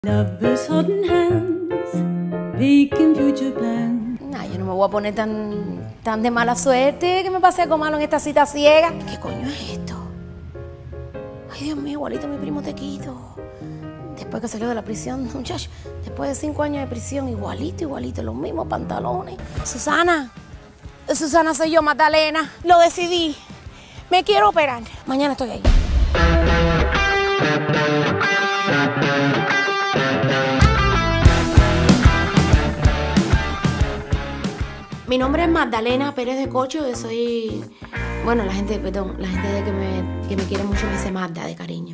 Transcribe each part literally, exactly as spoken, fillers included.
Lovers holding hands, making future plans. Nah, yo no me voy a poner tan, tan de mala suerte que me pase algo malo en esta cita ciega. ¿Qué coño es esto? Ay, Dios mío, igualito a mi primo Tequito. Después que salió de la prisión, muchacho, después de cinco años de prisión, igualito, igualito, los mismos pantalones. Susana, Susana soy yo, Magdalena. Lo decidí. Me quiero operar. Mañana estoy ahí. Mi nombre es Magdalena Pérez de Cocho, yo soy... Bueno, la gente, perdón, la gente de que me, que me quiere mucho me dice Magda, de cariño.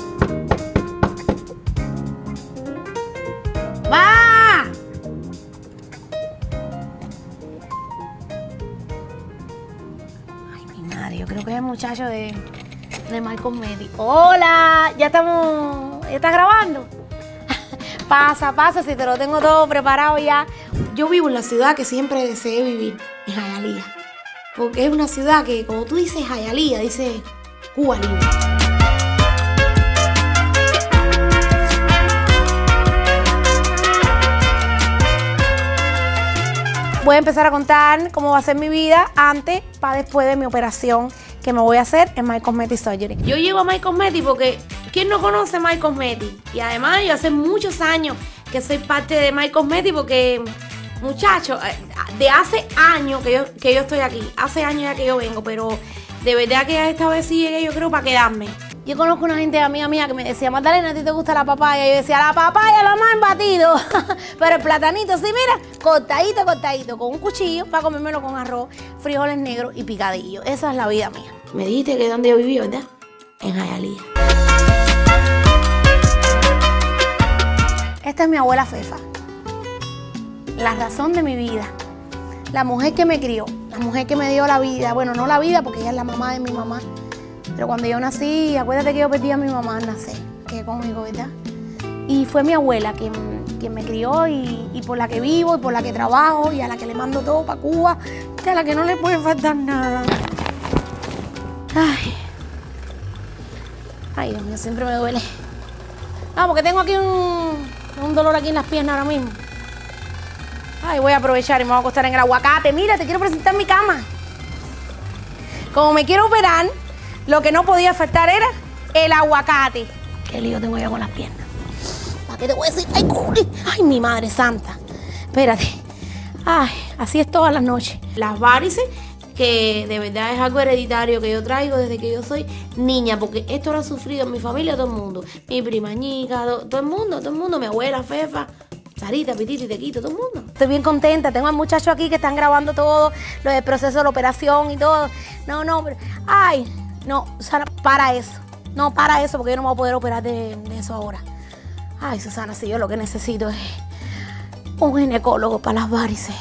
¡Va! Ay, mi madre, yo creo que es el muchacho de, de My Cosmetics. ¡Hola! ¿Ya estamos... ¿Ya estás grabando? Pasa, pasa, si te lo tengo todo preparado ya. Yo vivo en la ciudad que siempre deseé vivir, en Hialeah. Porque es una ciudad que, cuando tú dices Hialeah, dices Cuba libre. Voy a empezar a contar cómo va a ser mi vida antes para después de mi operación que me voy a hacer en My Cosmetics Surgery. Yo llego a My Cosmetics porque ¿quién no conoce My Cosmetics? Y además yo hace muchos años que soy parte de My Cosmetics porque, muchachos, de hace años que yo, que yo estoy aquí, hace años ya que yo vengo, pero de verdad que esta vez sí llegué, yo creo, para quedarme. Yo conozco una gente amiga mía que me decía, Magdalena, ¿a ti te gusta la papaya? Y yo decía, la papaya la más en batido. Pero el platanito, sí, mira, cortadito, cortadito, con un cuchillo para comérmelo con arroz, frijoles negros y picadillo. Esa es la vida mía. Me dijiste que donde yo viví, ¿verdad? En Hialeah. Esta es mi abuela Fefa. La razón de mi vida. La mujer que me crió, la mujer que me dio la vida. Bueno, no la vida porque ella es la mamá de mi mamá. Pero cuando yo nací, acuérdate que yo perdí a mi mamá al nacer, que conmigo, ¿verdad? Y fue mi abuela quien, quien me crió y, y por la que vivo y por la que trabajo y a la que le mando todo para Cuba, que a la que no le puede faltar nada. Ay, ay, Dios mío, siempre me duele. No, porque tengo aquí un, un dolor aquí en las piernas ahora mismo. Ay, voy a aprovechar y me voy a acostar en el aguacate. Mira, te quiero presentar mi cama. Como me quiero operar, lo que no podía faltar era el aguacate. Qué lío tengo yo con las piernas. ¿Para qué te voy a decir? Ay, cubre. Ay, mi madre santa. Espérate. Ay, así es todas las noches. Las varices, que de verdad es algo hereditario que yo traigo desde que yo soy niña, porque esto lo ha sufrido en mi familia todo el mundo. Mi prima Ñica, todo el mundo, todo el mundo, mi abuela Fefa, Sarita, Pitito y Tequito, todo el mundo. Estoy bien contenta, tengo al muchacho aquí que están grabando todo, lo del proceso de la operación y todo. No, no, pero... Ay, no, Susana, para eso. No, para eso, porque yo no me voy a poder operar de, de eso ahora. Ay, Susana, si yo lo que necesito es un ginecólogo para las varices.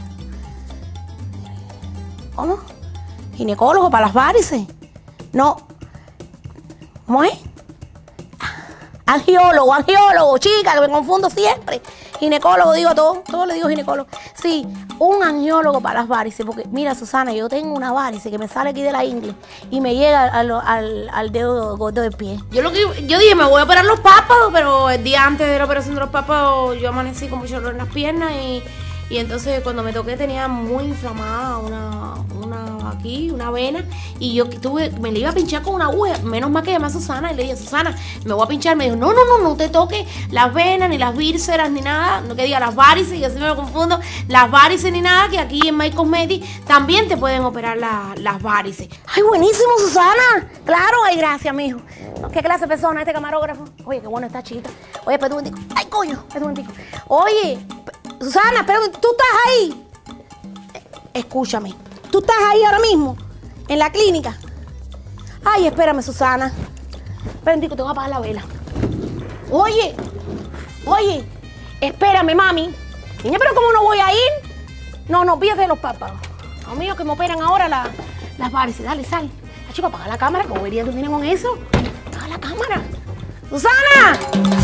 ¿Cómo? ¿Ginecólogo para las varices? No. ¿Cómo es? Angiólogo, angiólogo, chica, que me confundo siempre. Ginecólogo, digo todo, todo le digo ginecólogo. Sí, un angiólogo para las varices, porque mira, Susana, yo tengo una varice que me sale aquí de la ingle y me llega al, al, al dedo gordo del pie. Yo lo que yo dije, me voy a operar los párpados, pero el día antes de la operación de los párpados yo amanecí con mucho dolor en las piernas y, y entonces cuando me toqué tenía muy inflamada una, una aquí, una vena, y yo tuve, me le iba a pinchar con una aguja, menos mal que llamé a Susana y le dije, Susana, me voy a pinchar, me dijo, no, no, no, no te toques las venas, ni las vísceras, ni nada, no que diga las varices, y así me lo confundo, las varices ni nada, que aquí en My Cosmetics también te pueden operar la, las varices. Ay, buenísimo, Susana, claro, ay, gracias, mijo. ¿Qué clase de persona este camarógrafo? Oye, qué bueno está chiquita. Oye, espera un momentico, ay, coño, espera un momentico. Oye, Susana, espera, ¿tú estás ahí? Escúchame, ¿tú estás ahí ahora mismo? ¿En la clínica? Ay, espérame, Susana. Espera, te voy a apagar la vela. Oye, oye, espérame, mami. Niña, ¿pero cómo no voy a ir? No, no, pídate los párpados. Los míos que me operan ahora la, las varices. Dale, sal. La chica, apaga la cámara. ¿Cómo verías tú tienes con eso? Apaga la cámara. ¡Susana!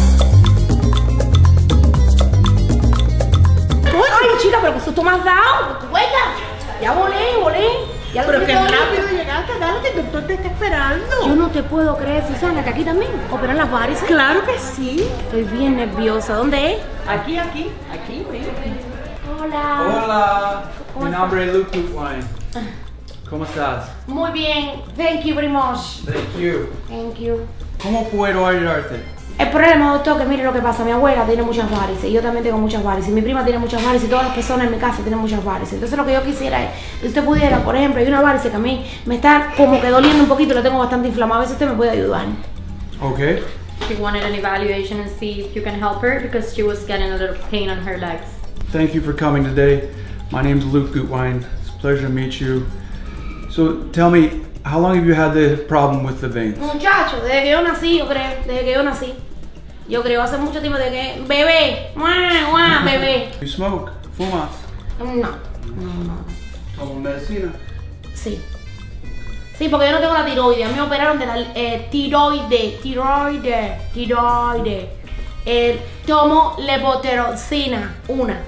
Ay, chica, pero que susto me has dado. ¿Tú cuenta? Ya volé, volé. Ya pero qué rápido llegaste, dale. que el doctor te está esperando. Yo no te puedo creer, Susana, que aquí también operan las varices. Claro que sí. Estoy bien nerviosa. ¿Dónde es? Aquí, aquí, aquí, mira. Hola. Hola, ¿Cómo mi estás? nombre es Luke Gutwein. ¿Cómo estás? Muy bien. Thank you very much. Thank you. Thank you. ¿Cómo puedo ayudarte? El problema, doctor, que mire lo que pasa. Mi abuela tiene muchas varices y yo también tengo muchas varices. Mi prima tiene muchas varices y todas las personas en mi casa tienen muchas varices. Entonces lo que yo quisiera es que usted pudiera, por ejemplo, hay una varice que a mí me está como que doliendo un poquito, la tengo bastante inflamada. A ver si usted me puede ayudar. Okay. She wanted an evaluation and see if you can help her because she was getting a little pain on her legs. Thank you for coming today. My name's Luke Gutwein. It's a pleasure to meet you. So tell me, how long have you had the problem with the veins? Muchacho, desde que yo nací, yo creo, desde que yo nací. Yo creo, hace mucho tiempo de que... Bebé, guau, guau, bebé. You smoke? ¿Fumas? No, no, no. ¿Tomas medicina? Sí. Sí, porque yo no tengo la tiroides. A mí me operaron de la eh, tiroide, tiroide, tiroide. Eh, tomo levotiroxina, una.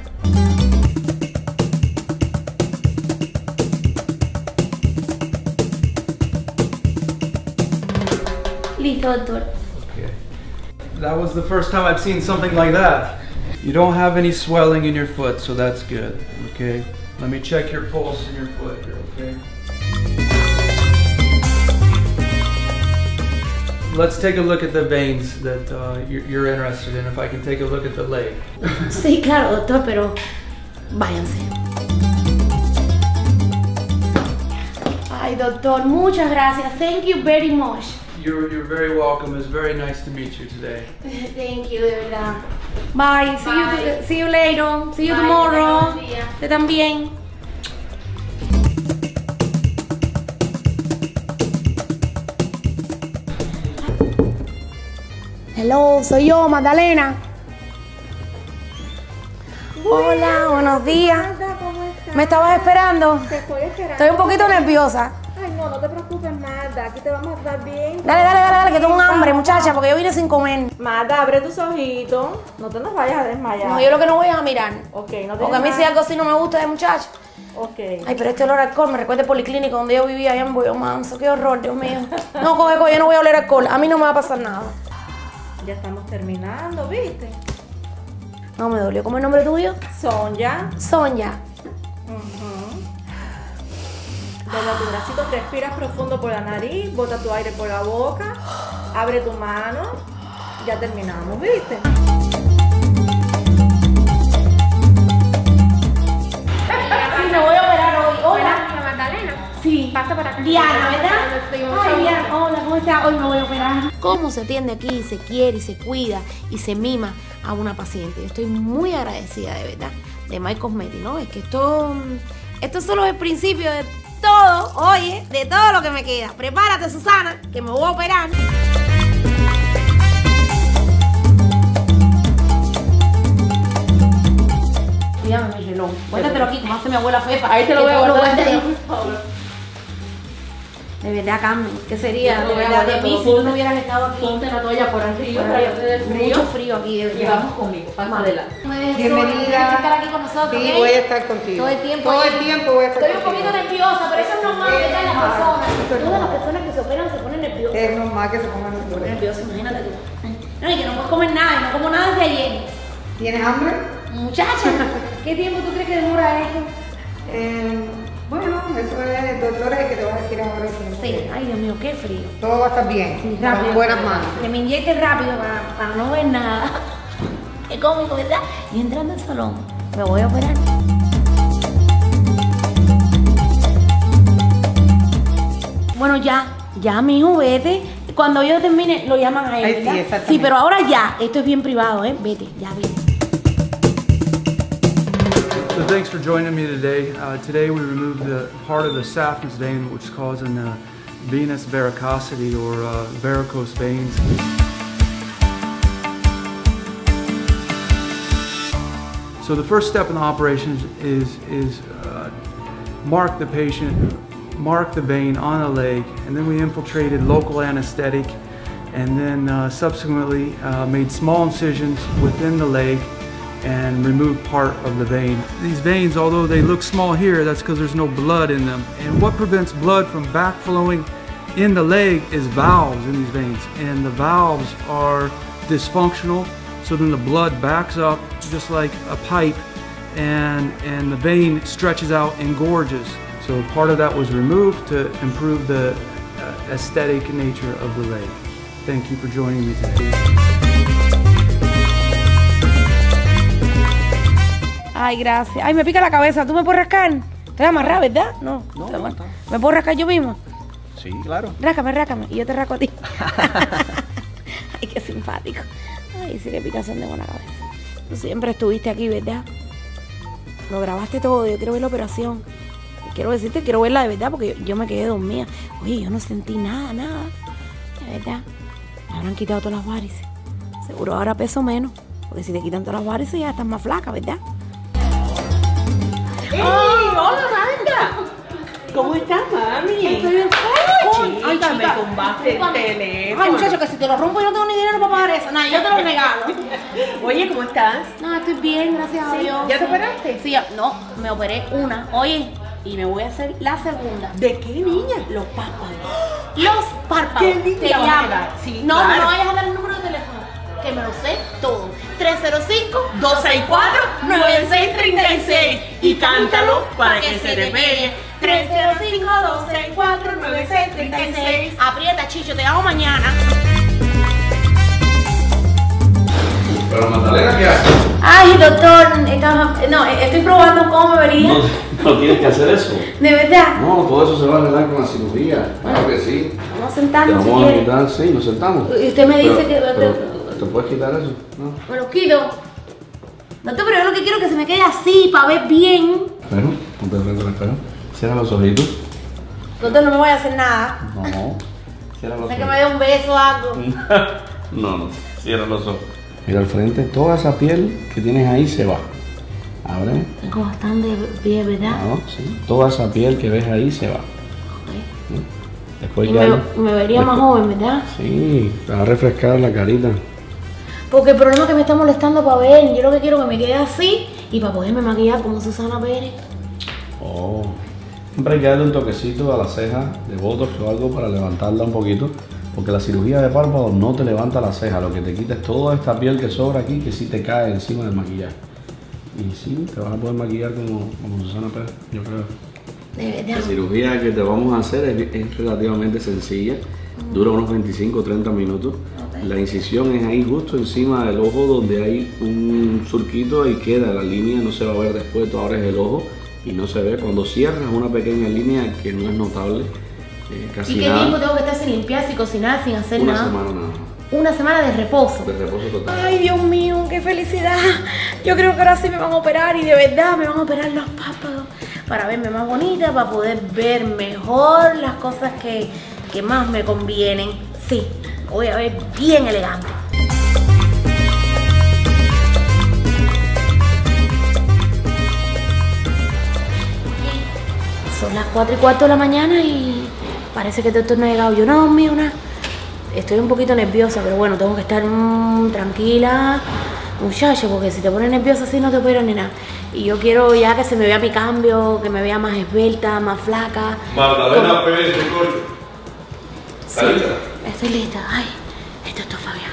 Listo, doctor. Okay. That was the first time I've seen something like that. You don't have any swelling in your foot, so that's good. Okay. Let me check your pulse in your foot here, okay? Let's take a look at the veins that uh, you're, you're interested in. If I can take a look at the leg. Sí, claro, doctor, pero váyanse. Ay, doctor, muchas gracias. Thank you very much. You're, you're very welcome. It's very nice to meet you today. Thank you, de verdad. Bye. See Bye. you, see you later. See you Bye, tomorrow. que tenga buen día. Usted también. Hello, soy yo, Magdalena. Hola, buenos días. Magda, ¿cómo estás? ¿Me estabas esperando? Te estoy esperando. Estoy un poquito nerviosa. Ay, no, no te preocupes, Magda. Aquí te vamos a estar bien. Dale, dale, dale, dale, que tengo un hambre, muchacha, porque yo vine sin comer. Magda, abre tus ojitos. No te nos vayas a desmayar. No, yo lo que no voy es a mirar. Ok, no te Porque a mí si algo así no me gusta de muchacho. Ok. Ay, pero este olor a alcohol me recuerda el policlínico donde yo vivía allá en Boyo Manso. Qué horror, Dios mío. No, coge, coge, yo no voy a oler alcohol. A mí no me va a pasar nada. Ya estamos terminando, ¿viste? No, me dolió. ¿Cómo es el nombre tuyo? Sonia. Sonia. Dobla tu bracito, respiras profundo por la nariz, bota tu aire por la boca, abre tu mano. Ya terminamos, ¿viste? Sí, me voy a operar hoy. Hola. Magdalena. Sí. Pasa por acá. Diana, ¿verdad? Estoy mucho Ay, gusto. Diana, hola, ¿cómo estás? Hoy me voy a operar. ¿Cómo se atiende aquí? Se quiere y se cuida y se mima a una paciente. Yo estoy muy agradecida, de verdad, de My Cosmetics, ¿no? Es que esto, esto solo es el principio de todo, oye, de todo lo que me queda. Prepárate, Susana, que me voy a operar. Cuídame mi reloj. Cuéntatelo aquí, como hace mi abuela Fefa. Ahí te lo Que voy a todo guardar, guarda ahí. por favor. De verdad, Carmen, ¿qué sería Yo te de lo voy a verdad de guardar mí todo. si tú no hubieras estado aquí? Ponte la toalla por arriba Bueno, para que te dé el frío. Mucho frío aquí, de verdad. Y vamos conmigo, pasa adelante. Tienes Bienvenida. que estar aquí con nosotros, Sí, ¿ok? voy a estar contigo. Todo el tiempo. Todo oye. el tiempo voy a estar Estoy un contigo. poquito nerviosa, pero eso es normal, Es ¿verdad? Las normal, personas. eso es Todas las normal. personas que se operan se ponen nerviosas. Es normal que se pongan los Se ponen dolores. nerviosas, imagínate tú. No, y que no puedes comer nada, y no como nada desde ayer. ¿Tienes hambre? Muchacha, ¿qué tiempo tú crees que demora esto? Eh, bueno, eso es el doctor es el que te va a decir ahora. si no Sí, quieres. ay Dios mío, qué frío. Todo va a estar bien. Sí, Estamos en buenas manos. Que me inyecte rápido para, para no ver nada. Qué cómico, ¿verdad? Y entrando al salón, me voy a operar. Bueno, ya, ya, mijo, vete. Cuando yo termine, lo llaman a él, Ay, sí, ¿verdad? exactamente. Sí, pero ahora ya, esto es bien privado, ¿eh? Vete, ya, vete. So thanks for joining me today. Uh, today we removed the part of the saphenous vein, which is causing uh, venous varicosity or uh, varicose veins. So the first step in the operation is is uh, mark the patient, mark the vein on the leg, and then we infiltrated local anesthetic, and then uh, subsequently uh, made small incisions within the leg and remove part of the vein. These veins, although they look small here, that's because there's no blood in them. And what prevents blood from backflowing in the leg is valves in these veins, and the valves are dysfunctional, so then the blood backs up just like a pipe, and, and the vein stretches out and gorges. So part of that was removed to improve the uh, aesthetic nature of the leg. Thank you for joining me today. Ay, gracias. Ay, me pica la cabeza. ¿Tú me puedes rascar? Estoy amarrada, ¿verdad? No. No, no está. ¿Me puedo rascar yo misma? Sí, claro. Ráscame, ráscame. Y yo te rasco a ti. Ay, qué simpático. Ay, sí que picazón de buena cabeza. Tú siempre estuviste aquí, ¿verdad? Lo grabaste todo. Yo quiero ver la operación. Y quiero decirte, quiero verla de verdad porque yo, yo me quedé dormida. Oye, yo no sentí nada, nada. De verdad. Me habrán quitado todas las varices. Seguro ahora peso menos. Porque si te quitan todas las varices ya estás más flaca, ¿verdad? ¡Ey! ¡Hola, Magda! ¿Cómo estás, mami? Estoy bien. Ay, Ay, chica, chica, me tumbaste el discúlpame. teléfono. Ay, muchacho, que si te lo rompo yo no tengo ni dinero para pagar eso. Nada, yo te lo regalo. Oye, ¿cómo estás? No, estoy bien, gracias a Sí, Dios. ¿ya te operaste? Sí, ya, no, me operé una. Oye, y me voy a hacer la segunda. ¿De qué, niña? Los párpados. Los párpados. ¿Qué linda Te vas a llamo. quedar? Sí, no, claro. no vayas a dar el número de teléfono. Que me lo sé todo. tres cero cinco, dos seis cuatro, nueve seis tres seis y cántalo para que se te pegue. tres cero cinco, dos seis cuatro, nueve seis tres seis. Aprieta, Chicho, te hago mañana. Pero Magdalena, ¿qué haces? Ay, doctor, eh, no, eh, estoy probando cómo me vería. No, no tienes que hacer eso. ¿De verdad? No, todo eso se va a arreglar con la cirugía. Claro que sí. Vamos a Te sentarnos si vamos a quiere. quitar, sí, nos sentamos. Y usted me dice Pero- que... pero, ¿te puedes quitar eso? No. Me lo quito. Doctor, pero yo lo que quiero es que se me quede así, para ver bien. Pero, ponte frente al espejo. Cierra los ojitos. Doctor, no me voy a hacer nada. No. Cierra los Sé que ojos. me dé un beso o algo. No, no. Cierra los ojos. Mira al frente, toda esa piel que tienes ahí se va. Abre. Tengo bastante piel, ¿verdad? No, sí. Toda esa piel que ves ahí se va. Ok. Después Y ya. me, me vería más joven, ¿verdad? Sí, te va a refrescar la carita. Porque el problema es que me está molestando para ver. Yo lo que quiero es que me quede así y para poderme maquillar como Susana Pérez. Oh. Siempre hay que darle un toquecito a la ceja de botox o algo para levantarla un poquito. Porque la cirugía de párpados no te levanta la ceja. Lo que te quita es toda esta piel que sobra aquí que sí te cae encima del maquillaje. Y sí, te vas a poder maquillar como, como Susana Pérez, yo creo. De La verdad. cirugía que te vamos a hacer es, es relativamente sencilla, dura unos veinticinco o treinta minutos. La incisión es ahí justo encima del ojo donde hay un surquito, ahí queda la línea, no se va a ver después, tú abres el ojo y no se ve. Cuando cierras una pequeña línea que no es notable, eh, casi ¿Y qué nada, tiempo tengo que estar sin limpiar, sin cocinar, sin hacer una nada? semana nada más, Una semana de reposo. de reposo total. Ay, Dios mío, qué felicidad. Yo creo que ahora sí me van a operar y de verdad me van a operar los párpados para verme más bonita, para poder ver mejor las cosas que, que más me convienen. Sí, voy a ver bien elegante. Son las cuatro y cuarto de la mañana y parece que el doctor no ha llegado. Yo no he dormido nada. Estoy un poquito nerviosa, pero bueno, tengo que estar mmm, tranquila, muchacho, porque si te pones nerviosa así no te operan ni nada. Y yo quiero ya que se me vea mi cambio, que me vea más esbelta, más flaca. Magdalena Pérez de Cocho. Sí, estoy lista. Ay, esto es todo Fabián.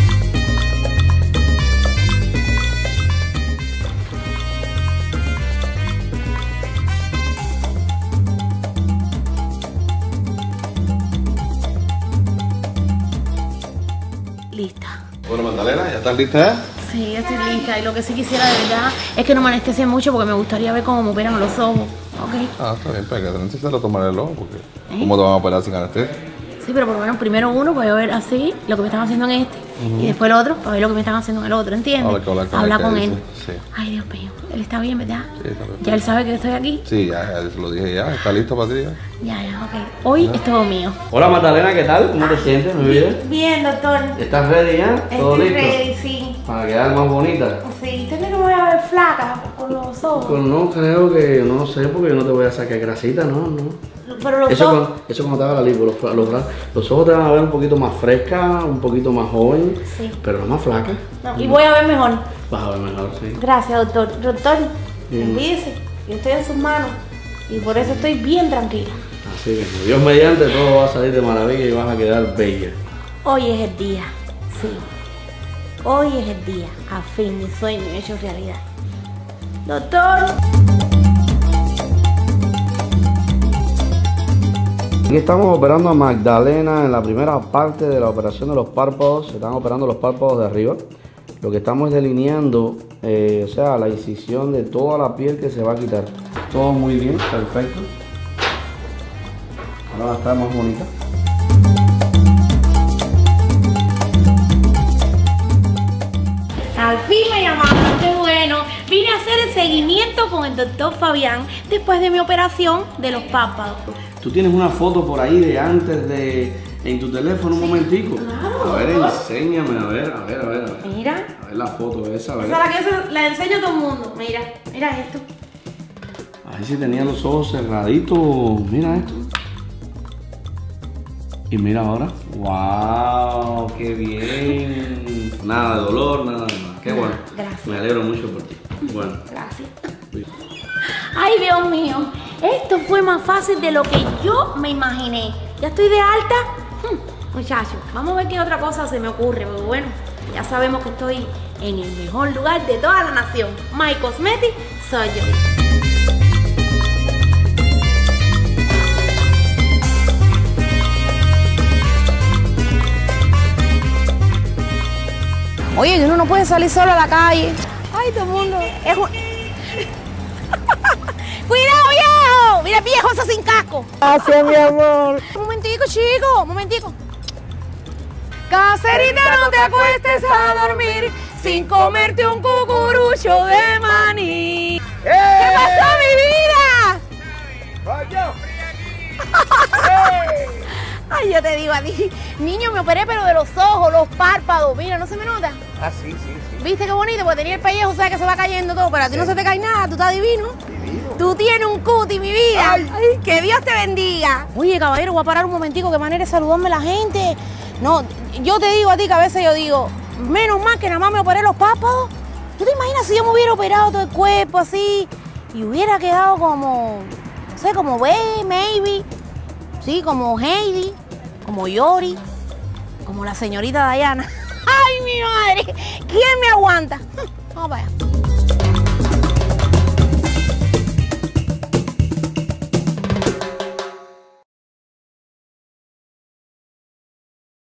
Lista. Bueno, Magdalena, ¿ya estás lista? ¿Eh? Sí, ya estoy lista. Y lo que sí quisiera de verdad es que no me anestesien mucho porque me gustaría ver cómo me operan los ojos. ¿Ok? Ah, está bien, pero que antes se lo tomaré el ojo porque ¿cómo te van a operar sin anestesia? Sí, pero por lo menos primero uno para yo ver así lo que me están haciendo en este y después el otro para ver lo que me están haciendo en el otro, ¿entiendes? Habla con- habla con Habla el con que él. dice, sí. Ay, Dios mío. Él está bien, ¿verdad? Sí, está bien. Ya él sabe que estoy aquí. Sí, ya, ya se lo dije ya, está listo para ti ya. Ya, ya, ok. Hoy es todo mío. Hola Magdalena, ¿qué tal? ¿Cómo te sientes, mi vida? Bien, doctor. ¿Estás ready ya? ¿Todo Estoy listo? ready, sí. Para quedar más bonita. Sí, ¿usted cree que me voy a ver flaca con los ojos? Pues no creo que, no lo sé, porque yo no te voy a sacar grasita, no, no. Pero los Eso, ojos... cuando, eso cuando te haga la lipo, los, los, los ojos te van a ver un poquito más fresca, un poquito más joven, Sí. pero no más flaca. No, y voy a ver mejor. Vas a ver mejor, sí. Gracias, doctor. Doctor, Mm. olvídese, yo estoy en sus manos y por eso estoy bien tranquila. Así que Dios mediante todo va a salir de maravilla y vas a quedar bella. Hoy es el día, sí. Hoy es el día, a fin, mi sueño hecho realidad. Doctor. Aquí estamos operando a Magdalena en la primera parte de la operación de los párpados. Se están operando los párpados de arriba. Lo que estamos es delineando, eh, o sea, la incisión de toda la piel que se va a quitar. Todo muy bien, perfecto. Ahora va a estar más bonita. Al fin me llamaron, qué bueno. Vine a hacer el seguimiento con el doctor Fabián después de mi operación de los párpados. Tú tienes una foto por ahí de antes de... en tu teléfono, un momentico. Claro. A ver, enséñame, a ver, a ver, a ver. A ver. Mira. A ver la foto esa, a ver. Esa es la que yo la enseño a todo el mundo. Mira, mira esto. Ahí sí tenía los ojos cerraditos. Mira esto. Y mira ahora. ¡Wow! ¡Qué bien! Nada de dolor, nada de nada. ¡Qué no, bueno! Gracias. Me alegro mucho por ti. Bueno. Gracias. Ay, Dios mío. Esto fue más fácil de lo que yo me imaginé. Ya estoy de alta. Hmm, muchachos, vamos a ver qué otra cosa se me ocurre. Pero bueno, ya sabemos que estoy en el mejor lugar de toda la nación. My Cosmetics soy yo. Oye, que uno no puede salir solo a la calle. Ay, todo el mundo. Es un... ¡Cuidado, viejo! Mira, viejo, eso sin casco. Gracias, mi amor. Un momentico, chico, un momentico. Caserita, no te acuestes a dormir sin comerte un cucurucho de maní. ¡Eh! ¿Qué pasó, mi vida? ¡Vaya! Ay, yo te digo a ti, niño, me operé pero de los ojos, los párpados. Mira, ¿no se me nota? Ah, sí, sí, sí. ¿Viste qué bonito? Porque tenía el pellejo, o sea que se va cayendo todo, pero a ti sí. No se te cae nada, tú estás divino. Divino. Tú tienes un cuti, mi vida. Ay. Ay, que Dios te bendiga. Oye, caballero, voy a parar un momentico, qué manera de saludarme la gente. No, yo te digo a ti que a veces yo digo, menos mal que nada más me operé los párpados. ¿Tú te imaginas si yo me hubiera operado todo el cuerpo así y hubiera quedado como, no sé, como Baby, maybe, sí, como Heidi, como Yori, como la señorita Diana? ¡Ay, mi madre! ¿Quién me aguanta?